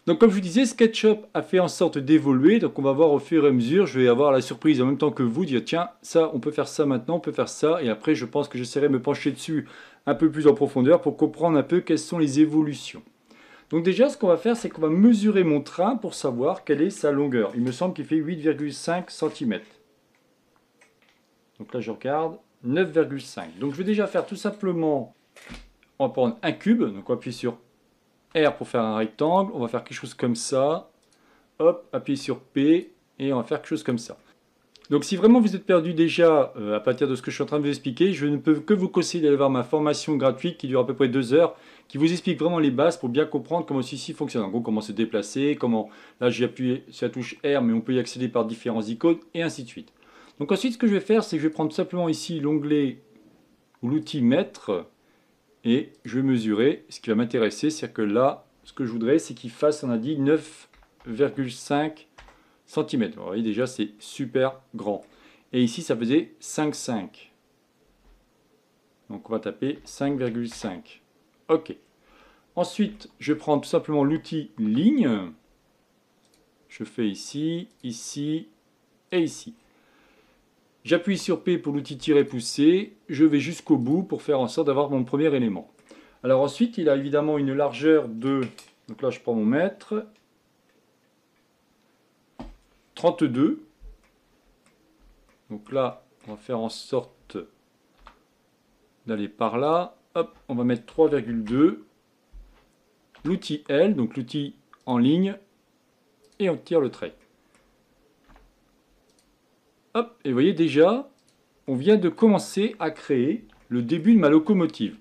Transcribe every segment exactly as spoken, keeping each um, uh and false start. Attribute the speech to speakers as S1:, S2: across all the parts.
S1: Donc comme je vous disais, SketchUp a fait en sorte d'évoluer, donc on va voir au fur et à mesure, je vais avoir la surprise en même temps que vous, dire tiens, ça, on peut faire ça maintenant, on peut faire ça, et après je pense que j'essaierai de me pencher dessus un peu plus en profondeur pour comprendre un peu quelles sont les évolutions. Donc déjà, ce qu'on va faire, c'est qu'on va mesurer mon train pour savoir quelle est sa longueur. Il me semble qu'il fait huit virgule cinq centimètres. Donc là, je regarde, neuf virgule cinq. Donc je vais déjà faire tout simplement, on va prendre un cube, donc on va appuyer sur R pour faire un rectangle, on va faire quelque chose comme ça, hop, appuyer sur P, et on va faire quelque chose comme ça. Donc si vraiment vous êtes perdu déjà euh, à partir de ce que je suis en train de vous expliquer, je ne peux que vous conseiller d'aller voir ma formation gratuite qui dure à peu près deux heures, qui vous explique vraiment les bases pour bien comprendre comment ceci fonctionne. En gros, comment se déplacer, comment... Là, j'ai appuyé sur la touche R, mais on peut y accéder par différents icônes, et ainsi de suite. Donc ensuite, ce que je vais faire, c'est que je vais prendre simplement ici l'onglet ou l'outil mètre, et je vais mesurer. Ce qui va m'intéresser, c'est que là, ce que je voudrais, c'est qu'il fasse, on a dit, neuf virgule cinq centimètres. Vous voyez déjà, c'est super grand. Et ici, ça faisait cinq virgule cinq. Donc on va taper cinq virgule cinq. OK. Ensuite, je prends tout simplement l'outil ligne. Je fais ici, ici et ici. J'appuie sur P pour l'outil tirer pousser. Je vais jusqu'au bout pour faire en sorte d'avoir mon premier élément. Alors ensuite, il a évidemment une largeur de... Donc là, je prends mon mètre. trente-deux. Donc là, on va faire en sorte d'aller par là. Hop, on va mettre trois virgule deux. L'outil L, donc l'outil en ligne, et on tire le trait. Hop, et vous voyez déjà, on vient de commencer à créer le début de ma locomotive.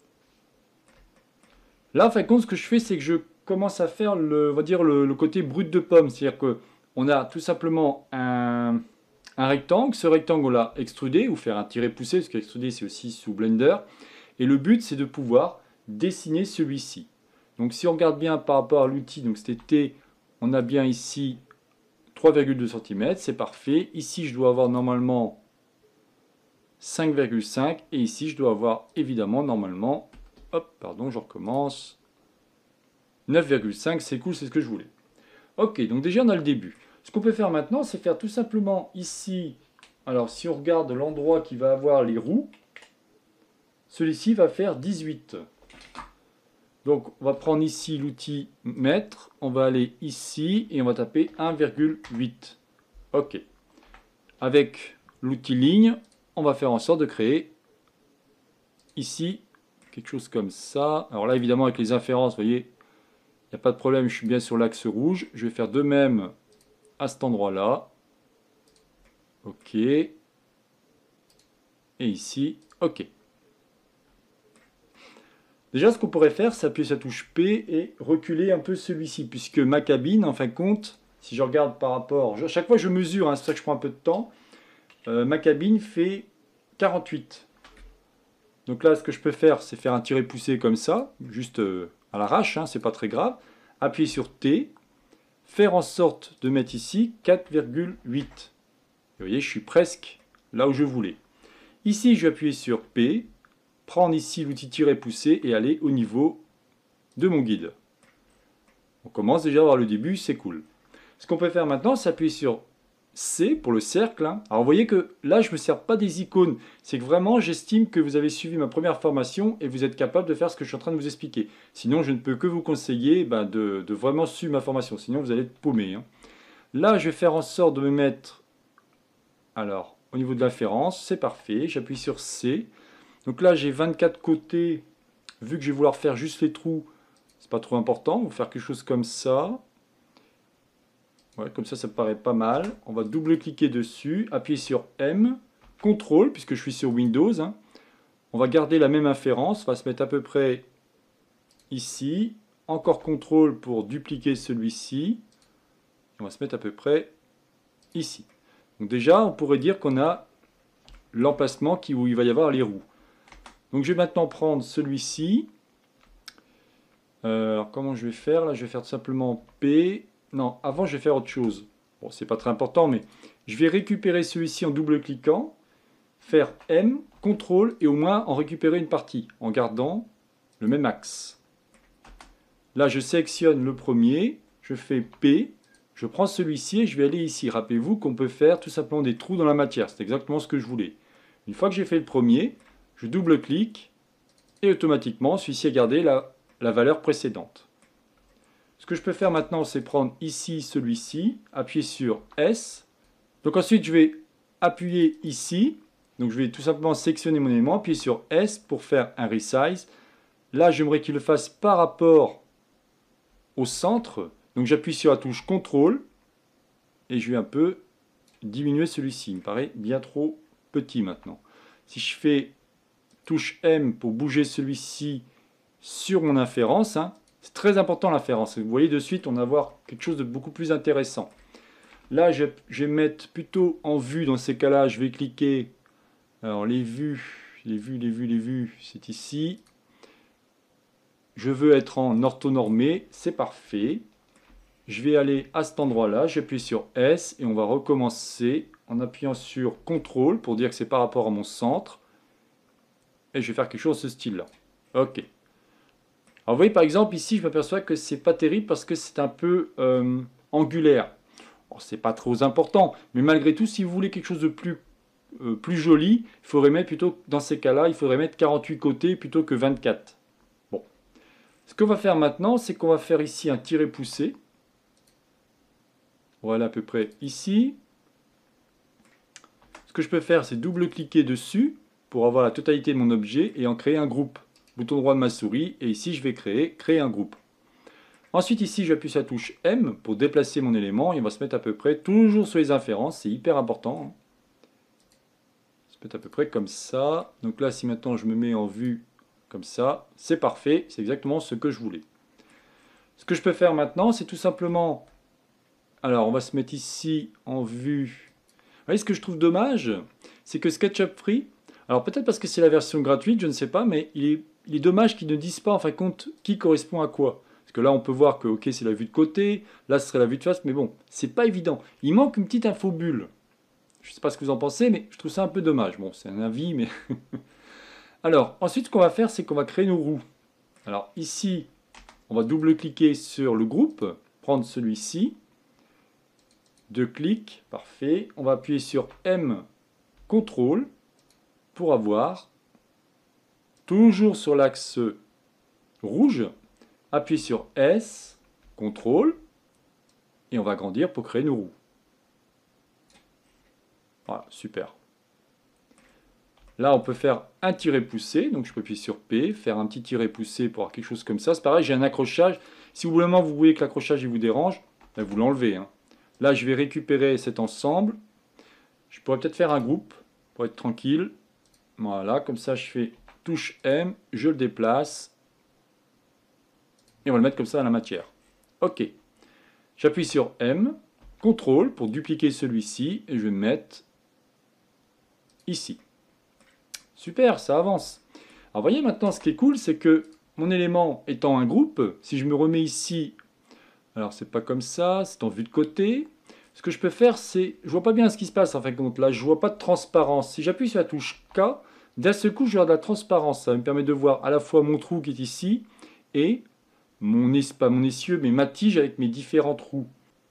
S1: Là, en fin de compte, ce que je fais, c'est que je commence à faire le, on va dire le, le côté brut de pomme. C'est-à-dire qu'on a tout simplement un, un rectangle. Ce rectangle, on l'a extrudé ou faire un tiré poussé, parce qu'extruder, c'est aussi sous Blender. Et le but, c'est de pouvoir dessiner celui-ci. Donc, si on regarde bien par rapport à l'outil, donc c'était T, on a bien ici trois virgule deux centimètres, c'est parfait. Ici, je dois avoir normalement cinq virgule cinq. Et ici, je dois avoir évidemment, normalement, hop, pardon, je recommence. neuf virgule cinq, c'est cool, c'est ce que je voulais. Ok, donc déjà, on a le début. Ce qu'on peut faire maintenant, c'est faire tout simplement ici. Alors, si on regarde l'endroit qui va avoir les roues, celui-ci va faire dix-huit. Donc, on va prendre ici l'outil mètre, on va aller ici et on va taper un virgule huit. Ok. Avec l'outil ligne, on va faire en sorte de créer ici quelque chose comme ça. Alors là, évidemment, avec les inférences, vous voyez, il n'y a pas de problème, je suis bien sur l'axe rouge. Je vais faire de même à cet endroit-là. Ok. Et ici, ok. Déjà, ce qu'on pourrait faire, c'est appuyer sur la touche P et reculer un peu celui-ci, puisque ma cabine, en fin de compte, si je regarde par rapport... À chaque fois, je mesure, hein, c'est pour ça que je prends un peu de temps. Euh, ma cabine fait quarante-huit. Donc là, ce que je peux faire, c'est faire un tiré poussé comme ça, juste euh, à l'arrache, hein, c'est pas très grave. Appuyer sur T, faire en sorte de mettre ici quatre virgule huit. Vous voyez, je suis presque là où je voulais. Ici, je vais appuyer sur P, prendre ici l'outil tirer pousser et aller au niveau de mon guide. On commence déjà à voir le début, c'est cool. Ce qu'on peut faire maintenant, c'est appuyer sur C pour le cercle. Hein. Alors vous voyez que là, je ne me sers pas des icônes. C'est que vraiment, j'estime que vous avez suivi ma première formation et vous êtes capable de faire ce que je suis en train de vous expliquer. Sinon, je ne peux que vous conseiller ben, de, de vraiment suivre ma formation. Sinon, vous allez être paumé. Hein. Là, je vais faire en sorte de me mettre... Alors, au niveau de l'inférence, c'est parfait. J'appuie sur C. Donc là, j'ai vingt-quatre côtés. Vu que je vais vouloir faire juste les trous, c'est pas trop important. On va faire quelque chose comme ça. Ouais, comme ça, ça me paraît pas mal. On va double-cliquer dessus, appuyer sur M, contrôle, puisque je suis sur Windows. Hein. On va garder la même inférence. On va se mettre à peu près ici. Encore contrôle pour dupliquer celui-ci. On va se mettre à peu près ici. Donc déjà, on pourrait dire qu'on a l'emplacement où il va y avoir les roues. Donc je vais maintenant prendre celui-ci. Euh, alors comment je vais faire là? Je vais faire tout simplement P. Non, avant je vais faire autre chose. Bon, c'est pas très important, mais je vais récupérer celui-ci en double-cliquant, faire M, contrôle, et au moins en récupérer une partie, en gardant le même axe. Là, je sélectionne le premier, je fais P, je prends celui-ci et je vais aller ici. Rappelez-vous qu'on peut faire tout simplement des trous dans la matière. C'est exactement ce que je voulais. Une fois que j'ai fait le premier, je double-clique et automatiquement, celui-ci a gardé la, la valeur précédente. Ce que je peux faire maintenant, c'est prendre ici celui-ci, appuyer sur S. Donc ensuite, je vais appuyer ici. Donc je vais tout simplement sélectionner mon élément, appuyer sur S pour faire un resize. Là, j'aimerais qu'il le fasse par rapport au centre. Donc j'appuie sur la touche contrôle et je vais un peu diminuer celui-ci. Il me paraît bien trop petit maintenant. Si je fais touche M pour bouger celui-ci sur mon inférence, hein, c'est très important l'inférence. Vous voyez de suite, on va avoir quelque chose de beaucoup plus intéressant. Là, je, je vais mettre plutôt en vue. Dans ces cas-là, je vais cliquer. Alors les vues, les vues, les vues, les vues, c'est ici. Je veux être en orthonormé, c'est parfait. Je vais aller à cet endroit-là, j'appuie sur S et on va recommencer en appuyant sur contrôle pour dire que c'est par rapport à mon centre. Et je vais faire quelque chose de ce style-là. Ok. Alors vous voyez par exemple ici, je m'aperçois que c'est pas terrible parce que c'est un peu euh, angulaire. C'est pas trop important, mais malgré tout, si vous voulez quelque chose de plus, euh, plus joli, il faudrait mettre plutôt, dans ces cas-là, il faudrait mettre quarante-huit côtés plutôt que vingt-quatre. Bon. Ce qu'on va faire maintenant, c'est qu'on va faire ici un tiret poussé. Voilà à peu près ici. Ce que je peux faire, c'est double-cliquer dessus pour avoir la totalité de mon objet et en créer un groupe. Bouton droit de ma souris et ici je vais créer, créer un groupe. Ensuite ici j'appuie sur la touche M pour déplacer mon élément et on va se mettre à peu près toujours sur les inférences, c'est hyper important. On se met à peu près comme ça. Donc là si maintenant je me mets en vue comme ça, c'est parfait, c'est exactement ce que je voulais. Ce que je peux faire maintenant c'est tout simplement, alors on va se mettre ici en vue. Vous voyez ce que je trouve dommage, c'est que SketchUp Free, alors peut-être parce que c'est la version gratuite, je ne sais pas, mais il est, il est dommage qu'ils ne disent pas en fin de compte qui correspond à quoi. Parce que là on peut voir que ok c'est la vue de côté, là ce serait la vue de face, mais bon, c'est pas évident. Il manque une petite info bulle. Je ne sais pas ce que vous en pensez, mais je trouve ça un peu dommage. Bon, c'est un avis, mais... Alors, ensuite ce qu'on va faire, c'est qu'on va créer nos roues. Alors ici, on va double-cliquer sur le groupe, prendre celui-ci, deux clics, parfait. On va appuyer sur M, contrôle, pour avoir, toujours sur l'axe rouge, appuyer sur S, contrôle, et on va agrandir pour créer nos roues. Voilà, super. Là, on peut faire un tiret poussé, donc je peux appuyer sur P, faire un petit tiret poussé pour avoir quelque chose comme ça. C'est pareil, j'ai un accrochage. Si vous, vraiment, vous voyez que l'accrochage vous dérange, ben vous l'enlevez. Hein. Là, je vais récupérer cet ensemble. Je pourrais peut-être faire un groupe pour être tranquille. Voilà, comme ça, je fais touche M, je le déplace. Et on va le mettre comme ça dans la matière. Ok. J'appuie sur M, contrôle pour dupliquer celui-ci, et je vais me mettre ici. Super, ça avance. Alors, voyez maintenant, ce qui est cool, c'est que mon élément étant un groupe, si je me remets ici, alors c'est pas comme ça, c'est en vue de côté. Ce que je peux faire, c'est, je vois pas bien ce qui se passe en fin de compte. Là, je vois pas de transparence. Si j'appuie sur la touche K, d'un seul coup, je vais avoir de la transparence. Ça me permet de voir à la fois mon trou qui est ici et mon, pas mon essieu, mais ma tige avec mes différents trous.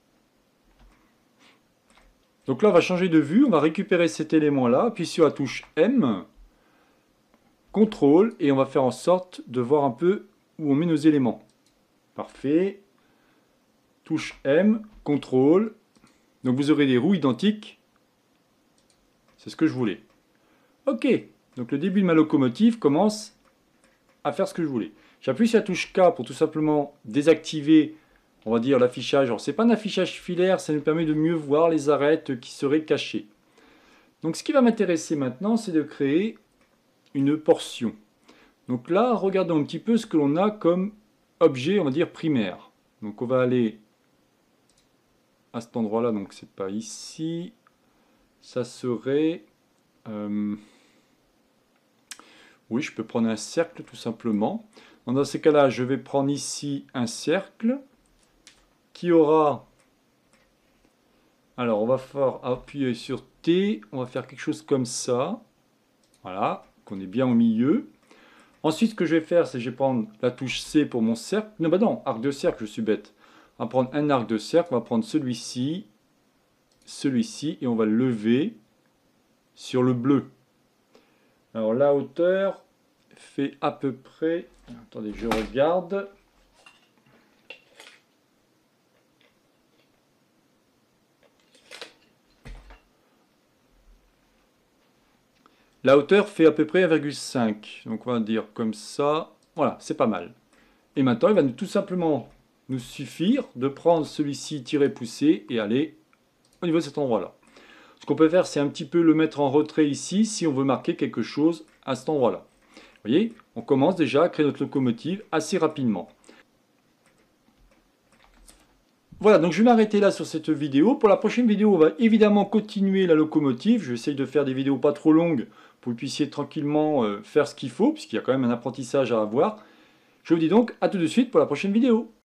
S1: Donc là, on va changer de vue. On va récupérer cet élément-là, appuyer sur la touche M, contrôle, et on va faire en sorte de voir un peu où on met nos éléments. Parfait. Touche M, contrôle. Donc vous aurez des roues identiques. C'est ce que je voulais. Ok. Donc le début de ma locomotive commence à faire ce que je voulais. J'appuie sur la touche K pour tout simplement désactiver, on va dire, l'affichage. Alors c'est pas un affichage filaire, ça nous permet de mieux voir les arêtes qui seraient cachées. Donc ce qui va m'intéresser maintenant, c'est de créer une portion. Donc là, regardons un petit peu ce que l'on a comme objet, on va dire, primaire. Donc on va aller à cet endroit-là, donc c'est pas ici. Ça serait... Euh, oui, je peux prendre un cercle tout simplement. Donc dans ces cas-là, je vais prendre ici un cercle qui aura... Alors, on va faire appuyer sur T. On va faire quelque chose comme ça. Voilà, qu'on est bien au milieu. Ensuite, ce que je vais faire, c'est que je vais prendre la touche C pour mon cercle. Non, bah non, arc de cercle, je suis bête. On va prendre un arc de cercle, on va prendre celui-ci, celui-ci, et on va le lever sur le bleu. Alors la hauteur fait à peu près... Attendez, je regarde. La hauteur fait à peu près un virgule cinq. Donc on va dire comme ça. Voilà, c'est pas mal. Et maintenant, il va tout simplement nous suffire de prendre celui-ci, tirer, pousser et aller au niveau de cet endroit-là. Ce qu'on peut faire, c'est un petit peu le mettre en retrait ici si on veut marquer quelque chose à cet endroit-là. Vous voyez, on commence déjà à créer notre locomotive assez rapidement. Voilà, donc je vais m'arrêter là sur cette vidéo. Pour la prochaine vidéo, on va évidemment continuer la locomotive. Je vais essayer de faire des vidéos pas trop longues pour que vous puissiez tranquillement euh, faire ce qu'il faut, puisqu'il y a quand même un apprentissage à avoir. Je vous dis donc à tout de suite pour la prochaine vidéo.